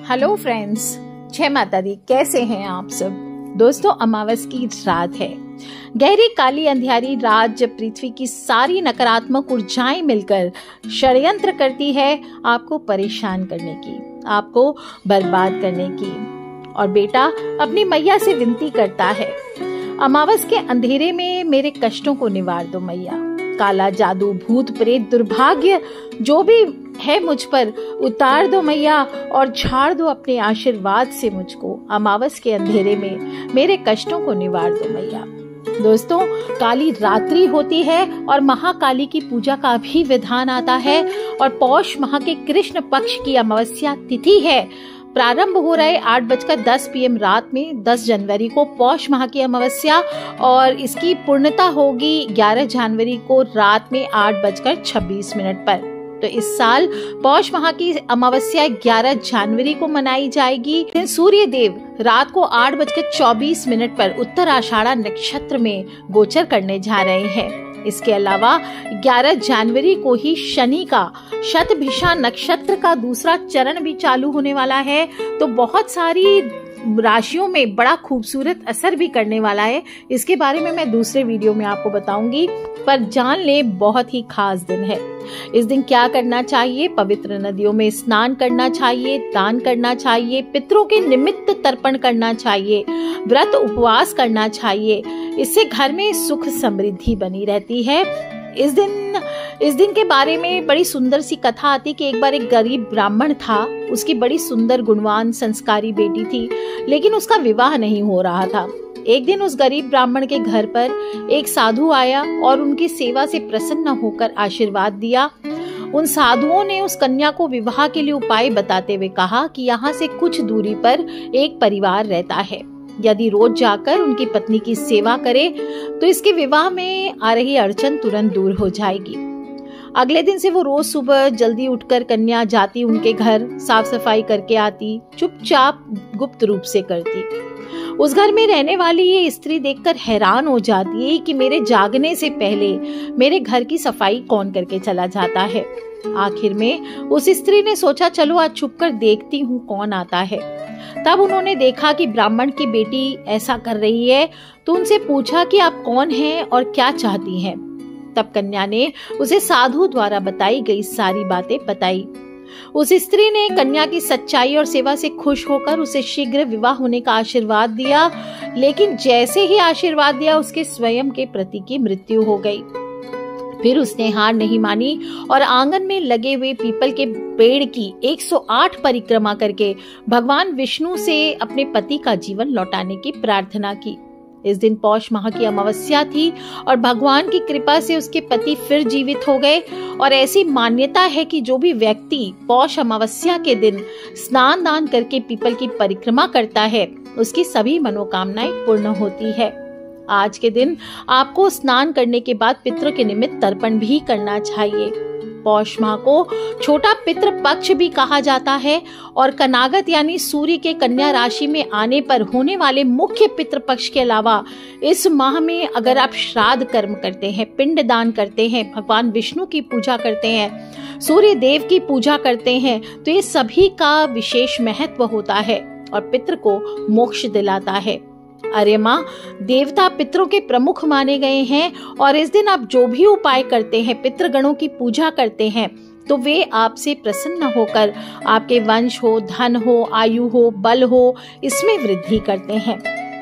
Hello friends, जय माता दी। कैसे हैं आप सब? दोस्तों, अमावस की रात है। गहरी काली अंधियारी रात जब पृथ्वी की सारी नकारात्मक ऊर्जाएं मिलकर षड्यंत्र करती है आपको परेशान करने की, आपको बर्बाद करने की, और बेटा अपनी मैया से विनती करता है, अमावस के अंधेरे में मेरे कष्टों को निवार दो मैया। काला जादू, भूत प्रेत, दुर्भाग्य जो भी है मुझ पर उतार दो मैया, और झाड़ दो अपने आशीर्वाद से मुझको। अमावस के अंधेरे में मेरे कष्टों को निवार दो मैया। दोस्तों, काली रात्रि होती है और महाकाली की पूजा का भी विधान आता है, और पौष माह के कृष्ण पक्ष की अमावस्या तिथि है। प्रारंभ हो रहे 8:10 PM रात में 10 जनवरी को पौष माह की अमावस्या, और इसकी पूर्णता होगी 11 जनवरी को रात में 8:26 पर। तो इस साल पौष माह की अमावस्या 11 जनवरी को मनाई जाएगी। सूर्य देव रात को 8:24 पर उत्तर आषाढ़ा नक्षत्र में गोचर करने जा रहे हैं। इसके अलावा 11 जनवरी को ही शनि का शतभिषा नक्षत्र का दूसरा चरण भी चालू होने वाला है। तो बहुत सारी राशियों में बड़ा खूबसूरत असर भी करने वाला है। इसके बारे में मैं दूसरे वीडियो में आपको बताऊंगी, पर जान ले बहुत ही खास दिन है। इस दिन क्या करना चाहिए? पवित्र नदियों में स्नान करना चाहिए, दान करना चाहिए, पितरों के निमित्त तर्पण करना चाहिए, व्रत उपवास करना चाहिए। इससे घर में सुख समृद्धि बनी रहती है। इस दिन के बारे में बड़ी सुंदर सी कथा आती कि एक बार एक गरीब ब्राह्मण था। उसकी बड़ी सुंदर गुणवान संस्कारी बेटी थी, लेकिन उसका विवाह नहीं हो रहा था। एक दिन उस गरीब ब्राह्मण के घर पर एक साधु आया और उनकी सेवा से प्रसन्न होकर आशीर्वाद दिया। उन साधुओं ने उस कन्या को विवाह के लिए उपाय बताते हुए कहा कि यहाँ से कुछ दूरी पर एक परिवार रहता है। यदि रोज जाकर उनकी पत्नी की सेवा करे तो इसके विवाह में आ रही अड़चन तुरंत दूर हो जाएगी। अगले दिन से वो रोज सुबह जल्दी उठकर कन्या जाती उनके घर, साफ सफाई करके आती, चुपचाप गुप्त रूप से करती। उस घर में रहने वाली ये स्त्री देखकर हैरान हो जाती है कि मेरे जागने से पहले मेरे घर की सफाई कौन करके चला जाता है। आखिर में उस स्त्री ने सोचा, चलो आज छुपकर देखती हूँ कौन आता है। तब उन्होंने देखा कि ब्राह्मण की बेटी ऐसा कर रही है, तो उनसे पूछा कि आप कौन हैं और क्या चाहती हैं। तब कन्या ने उसे साधु द्वारा बताई गई सारी बातें बताई। उस स्त्री ने कन्या की सच्चाई और सेवा से खुश होकर उसे शीघ्र विवाह होने का आशीर्वाद दिया, लेकिन जैसे ही आशीर्वाद दिया उसके स्वयं के पति की मृत्यु हो गई। फिर उसने हार नहीं मानी और आंगन में लगे हुए पीपल के पेड़ की 108 परिक्रमा करके भगवान विष्णु से अपने पति का जीवन लौटाने की प्रार्थना की। इस दिन पौष माह की अमावस्या थी और भगवान की कृपा से उसके पति फिर जीवित हो गए। और ऐसी मान्यता है कि जो भी व्यक्ति पौष अमावस्या के दिन स्नान दान करके पीपल की परिक्रमा करता है, उसकी सभी मनोकामनाएं पूर्ण होती है। आज के दिन आपको स्नान करने के बाद पितरों के निमित्त तर्पण भी करना चाहिए। पौष माह को छोटा पितृ पक्ष भी कहा जाता है, और कनागत यानी सूर्य के कन्या राशि में आने पर होने वाले मुख्य पितृ पक्ष के अलावा इस माह में अगर आप श्राद्ध कर्म करते हैं, पिंड दान करते हैं, भगवान विष्णु की पूजा करते हैं, सूर्य देव की पूजा करते हैं, तो ये सभी का विशेष महत्व होता है और पितृ को मोक्ष दिलाता है। अरे माँ, देवता पितरों के प्रमुख माने गए हैं, और इस दिन आप जो भी उपाय करते हैं, पितृगणों की पूजा करते हैं, तो वे आपसे प्रसन्न होकर आपके वंश हो, धन हो, आयु हो, बल हो, इसमें वृद्धि करते हैं।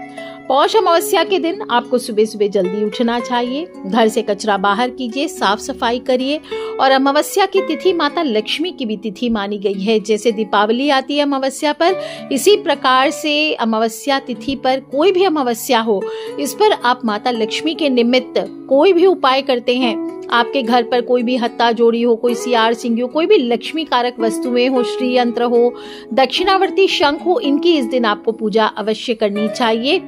पौष अमावस्या के दिन आपको सुबह सुबह जल्दी उठना चाहिए। घर से कचरा बाहर कीजिए, साफ सफाई करिए। और अमावस्या की तिथि माता लक्ष्मी की भी तिथि मानी गई है। जैसे दीपावली आती है अमावस्या पर, इसी प्रकार से अमावस्या तिथि पर कोई भी अमावस्या हो, इस पर आप माता लक्ष्मी के निमित्त कोई भी उपाय करते हैं, आपके घर पर कोई भी हत्ता जोड़ी हो, कोई सियार सिंगी हो, कोई भी लक्ष्मी कारक वस्तुएं हो, श्री यंत्र हो, दक्षिणावर्ती शंख हो, इनकी इस दिन आपको पूजा अवश्य करनी चाहिए।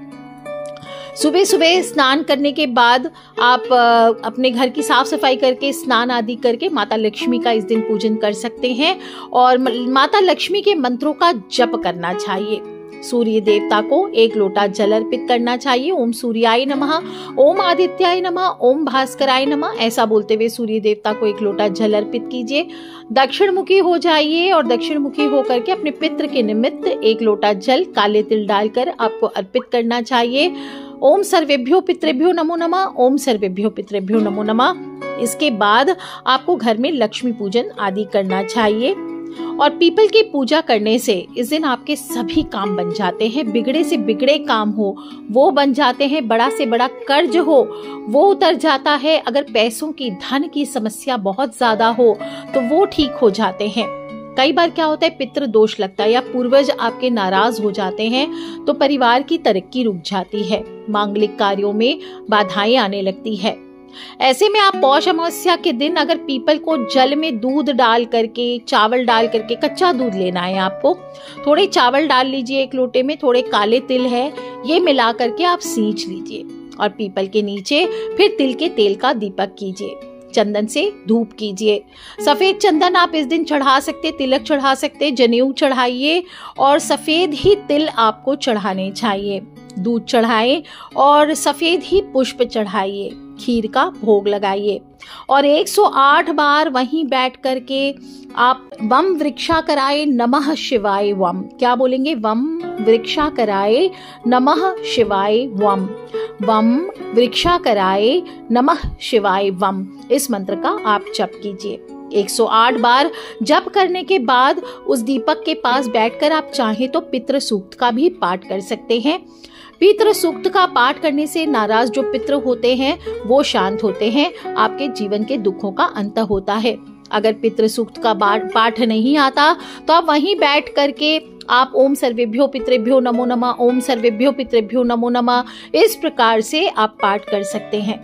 सुबह सुबह स्नान करने के बाद आप अपने घर की साफ सफाई करके, स्नान आदि करके माता लक्ष्मी का इस दिन पूजन कर सकते हैं, और माता लक्ष्मी के मंत्रों का जप करना चाहिए। सूर्य देवता को 1 लोटा जल अर्पित करना चाहिए। ओम सूर्याय नमः, ओम आदित्याय नमः, ओम भास्कराय नमः, ऐसा बोलते हुए सूर्य देवता को 1 लोटा जल अर्पित कीजिए। दक्षिण मुखी हो जाइए और दक्षिण मुखी होकर के अपने पितृ के निमित्त 1 लोटा जल काले तिल डालकर आपको अर्पित करना चाहिए। ओम सर्वेभ्यो पितृभ्यो नमो नमः, ओम सर्वेभ्यो पितृभ्यो नमो नमः। इसके बाद आपको घर में लक्ष्मी पूजन आदि करना चाहिए। और पीपल की पूजा करने से इस दिन आपके सभी काम बन जाते हैं। बिगड़े से बिगड़े काम हो वो बन जाते हैं, बड़ा से बड़ा कर्ज हो वो उतर जाता है, अगर पैसों की धन की समस्या बहुत ज्यादा हो तो वो ठीक हो जाते हैं। कई बार क्या होता है, पितृ दोष लगता है या पूर्वज आपके नाराज हो जाते हैं तो परिवार की तरक्की रुक जाती है, मांगलिक कार्यों में बाधाएं आने लगती है। ऐसे में आप पौष अमावस्या के दिन अगर पीपल को जल में दूध डाल करके, चावल डाल करके, कच्चा दूध लेना है आपको, थोड़े चावल डाल लीजिए 1 लोटे में, थोड़े काले तिल है, ये मिला करके आप सींच लीजिए और पीपल के नीचे फिर तिल के तेल का दीपक कीजिए, चंदन से धूप कीजिए। सफेद चंदन आप इस दिन चढ़ा सकते, तिलक चढ़ा सकते, जनेऊ चढ़ाइए और सफेद ही तिल आपको चढ़ाने चाहिए। दूध चढ़ाएं और सफेद ही पुष्प चढ़ाइए, खीर का भोग लगाइए और 108 बार वहीं बैठ करके आप वम वृक्षा कराए नमः शिवाय वम, क्या बोलेंगे, वम वृक्षा कराए नमः शिवाय वम, वम वृक्षा कराए नमः शिवाय वम, इस मंत्र का आप जप कीजिए। 108 बार जप करने के बाद उस दीपक के पास बैठकर आप चाहें तो पितृ सूक्त का भी पाठ कर सकते हैं। पितृ सूक्त का पाठ करने से नाराज जो पितृ होते हैं वो शांत होते हैं, आपके जीवन के दुखों का अंत होता है। अगर पितृ सूक्त का पाठ नहीं आता तो आप वहीं बैठ करके आप ओम सर्वेभ्यो पितृभ्यो नमो नमः, ओम सर्वेभ्यो पितृभ्यो नमो नमः, इस प्रकार से आप पाठ कर सकते हैं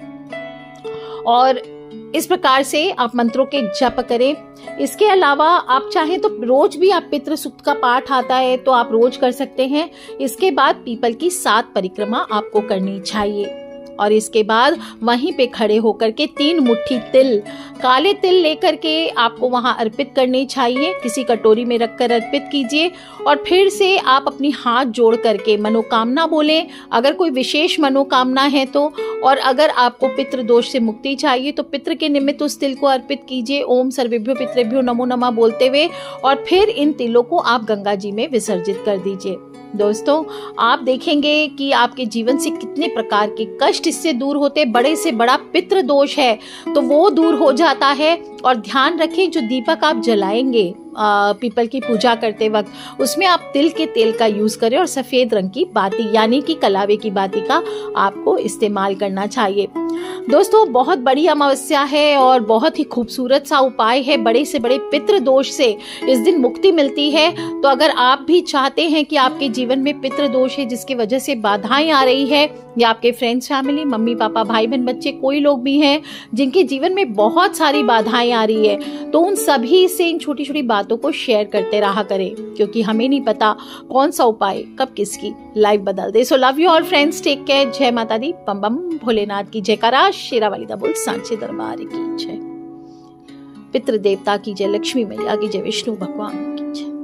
और इस प्रकार से आप मंत्रों के जप करें। इसके अलावा आप चाहें तो रोज भी आप पितृ सूक्त का पाठ आता है तो आप रोज कर सकते हैं। इसके बाद पीपल की 7 परिक्रमा आपको करनी चाहिए और इसके बाद वहीं पे खड़े होकर के 3 मुट्ठी तिल, काले तिल लेकर के आपको वहां अर्पित करने चाहिए। किसी कटोरी में रखकर अर्पित कीजिए और फिर से आप अपनी हाथ जोड़ करके मनोकामना बोलें, अगर कोई विशेष मनोकामना है तो, और अगर आपको पितृ दोष से मुक्ति चाहिए तो पितृ के निमित्त उस तिल को अर्पित कीजिए ओम सर्वेभ्यो पितृभ्यो नमो नमः बोलते हुए और फिर इन तिलों को आप गंगा जी में विसर्जित कर दीजिए। दोस्तों, आप देखेंगे कि आपके जीवन से कितने प्रकार के कष्ट इससे दूर होते, बड़े से बड़ा पितृ दोष है तो वो दूर हो जाता है। और ध्यान रखें, जो दीपक आप जलाएंगे पीपल की पूजा करते वक्त उसमें आप तिल के तेल का यूज करें और सफेद रंग की बाती यानी कि कलावे की बाती का आपको इस्तेमाल करना चाहिए। दोस्तों, बहुत बड़ी अमावस्या है और बहुत ही खूबसूरत सा उपाय है। बड़े से बड़े पितृ दोष से इस दिन मुक्ति मिलती है। तो अगर आप भी चाहते हैं कि आपके जीवन में पितृ दोष है जिसकी वजह से बाधाएं आ रही है, या आपके फ्रेंड्स, फैमिली, मम्मी पापा, भाई बहन, बच्चे, कोई लोग भी हैं जिनके जीवन में बहुत सारी बाधाएं आ रही है, तो उन सभी से इन छोटी छोटी बातों को शेयर करते रहा करें, क्योंकि हमें नहीं पता कौन सा उपाय कब किसकी लाइफ बदल दे। So love you all friends, take care. जय माता दी, बम बम भोलेनाथ की जयकारा, शेरावाली दा बोल, सांचे दरबार की जय, पितृ देवता की जय, लक्ष्मी मैया की जय, विष्णु भगवान की जय।